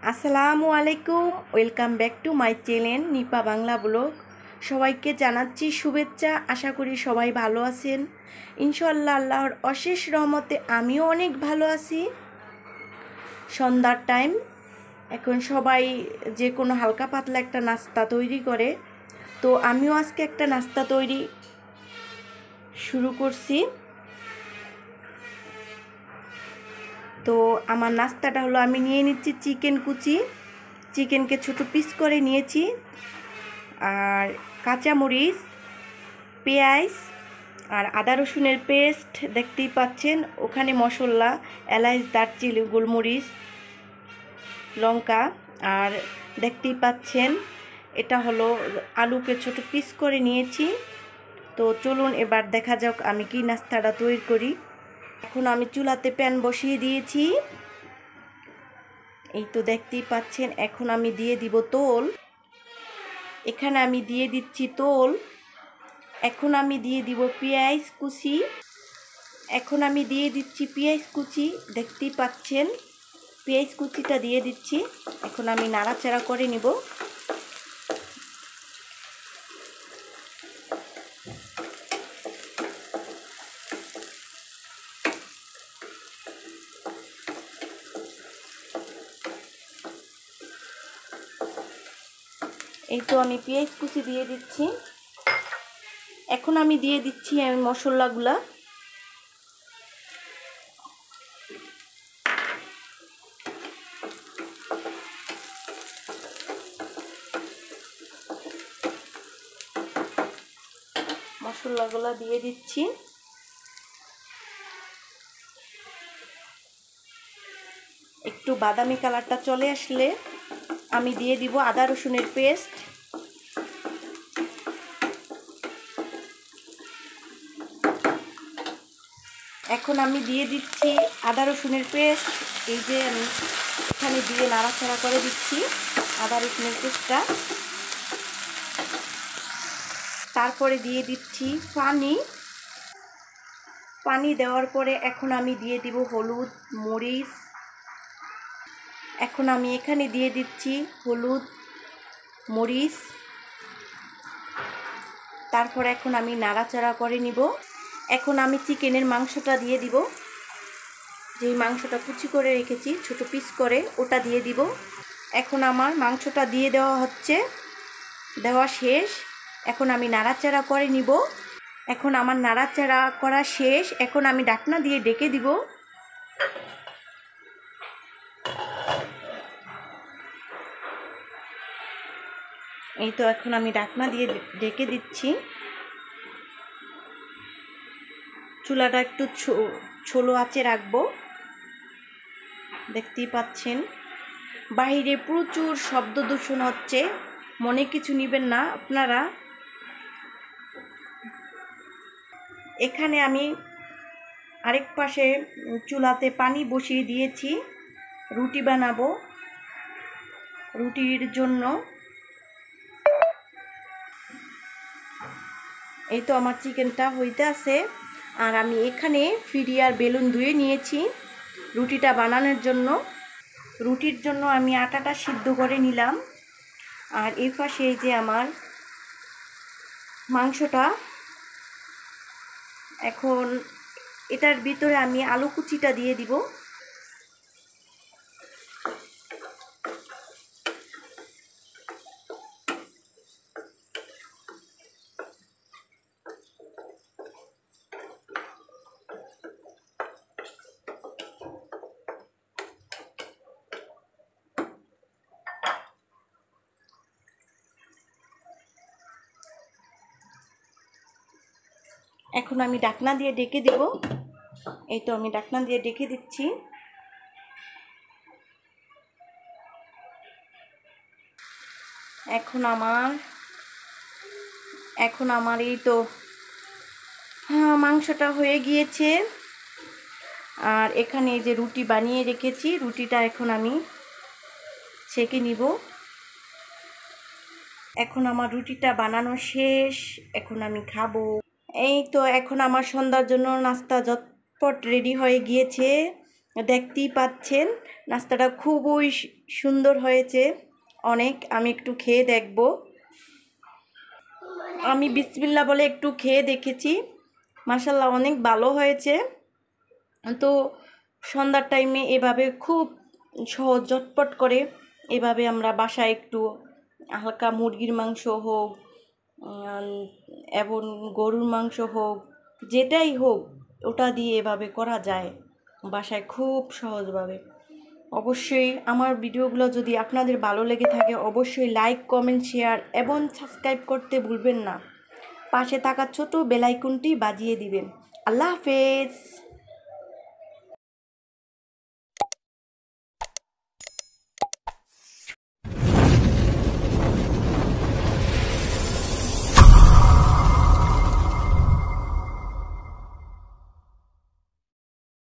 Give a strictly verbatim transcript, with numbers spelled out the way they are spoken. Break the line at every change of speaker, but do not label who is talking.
আসসালামু আলাইকুম, welcome back to my channel Nipa Bangla blog. সবাইকে জানাচ্ছি শুভেচ্ছা। আশা করি সবাই ভালো আছেন। ইনশাআল্লাহ আল্লাহর অশেষ রহমতে আমিও অনেক ভালো আছি। সন্ধ্যার টাইম, এখন সবাই যে কোনো হালকা পাতলা একটা নাস্তা তৈরি করে, তো আমিও আজকে একটা নাস্তা তৈরি শুরু করছি। তো আমার নাস্তাটা হলো, আমি নিয়ে নিচ্ছি চিকেন কুচি। চিকেনকে ছোট পিস করে নিয়েছি, আর কাঁচামরিচ, পেঁয়াজ আর আদা রসুনের পেস্ট দেখতেই পাচ্ছেন। ওখানে মশলা এলাচ, দারচিনি, গোলমরিচ, লঙ্কা, আর দেখতেই পাচ্ছেন এটা হলো আলুকে ছোট পিস করে নিয়েছি। তো চলুন এবার দেখা যাক আমি কি নাস্তাটা তৈরি করি। এখন আমি চুলাতে প্যান বসিয়ে দিয়েছি, এই তো দেখতেই পাচ্ছেন। এখন আমি দিয়ে দিব তেল। এখানে আমি দিয়ে দিচ্ছি তেল। এখন আমি দিয়ে দিব পেঁয়াজ কুচি। এখন আমি দিয়ে দিচ্ছি পেঁয়াজ কুচি, দেখতেই পাচ্ছেন পেঁয়াজ কুচিটা দিয়ে দিচ্ছি। এখন আমি নাড়াচাড়া করে নিব। এই তো আমি পেঁয়াজ কুচি দিয়ে দিচ্ছি। এখন আমি দিয়ে দিচ্ছি আমি মশলাগুলা। মশলাগুলা দিয়ে দিচ্ছি। একটু বাদামি কালারটা চলে আসলে আমি দিয়ে দিব আদা রসুনের পেস্ট। এখন আমি দিয়ে দিচ্ছি আদা রসুনের পেস্ট। এই যে আমি এখানে দিয়ে নাড়াচাড়া করে দিচ্ছি আদা রসুনের পেস্টটা। তারপরে দিয়ে দিচ্ছি পানি। পানি দেওয়ার পরে এখন আমি দিয়ে দিব হলুদ, মরিচ। এখন আমি এখানে দিয়ে দিচ্ছি হলুদ, মরিচ। তারপর এখন আমি নাড়াচাড়া করে নিব। এখন আমি চিকেনের মাংসটা দিয়ে দিব, যেই মাংসটা কুচি করে রেখেছি ছোট পিস করে, ওটা দিয়ে দিব। এখন আমার মাংসটা দিয়ে দেওয়া হচ্ছে, দেওয়া শেষ। এখন আমি নাড়াচাড়া করে নিব। এখন আমার নাড়াচাড়া করা শেষ। এখন আমি ঢাকনা দিয়ে ঢেকে দিব। এই তো এখন আমি ঢাকনা দিয়ে ঢেকে দিচ্ছি। চুলাটা একটু ছোলো আঁচে রাখবো। দেখতেই পাচ্ছেন বাইরে প্রচুর শব্দ দূষণ হচ্ছে, মনে কিছু নেবেন না আপনারা। এখানে আমি আরেক পাশে চুলাতে পানি বসিয়ে দিয়েছি, রুটি বানাবো। রুটির জন্য এই তো আমার চিকেনটা হইতে আছে, আর আমি এখানে ফিরি আর বেলুন ধুয়ে নিয়েছি রুটিটা বানানোর জন্য। রুটির জন্য আমি আটাটা সিদ্ধ করে নিলাম। আর এই পাশে এই যে আমার মাংসটা, এখন এটার ভিতরে আমি আলু কুচিটা দিয়ে দিব। এখন আমি ঢাকনা দিয়ে ঢেকে দিব। এই তো আমি ঢাকনা দিয়ে ঢেকে দিচ্ছি। এখন আমার এখন আমার এই তো হ্যাঁ মাংসটা হয়ে গিয়েছে। আর এখানে এই যে রুটি বানিয়ে রেখেছি, রুটিটা এখন আমি ছেঁকে নিব। এখন আমার রুটিটা বানানো শেষ, এখন আমি খাবো। এই তো এখন আমার সন্ধ্যার জন্য নাস্তা ঝটপট রেডি হয়ে গিয়েছে। দেখতেই পাচ্ছেন নাস্তাটা খুবই সুন্দর হয়েছে অনেক। আমি একটু খেয়ে দেখব। আমি বিসমিল্লাহ বলে একটু খেয়ে দেখেছি, মাশাআল্লাহ অনেক ভালো হয়েছে। তো সন্ধ্যার টাইমে এভাবে খুব সহজ ঝটপট করে এভাবে আমরা বাসায় একটু হালকা মুরগির মাংস হোক এবং গরুর মাংস হোক, যেটাই হোক ওটা দিয়ে এভাবে করা যায় বাসায় খুব সহজভাবে। অবশ্যই আমার ভিডিওগুলো যদি আপনাদের ভালো লেগে থাকে অবশ্যই লাইক, কমেন্ট, শেয়ার এবং সাবস্ক্রাইব করতে ভুলবেন না। পাশে থাকা ছোট বেল আইকনটি বাজিয়ে দিবেন। আল্লাহ হাফেজ।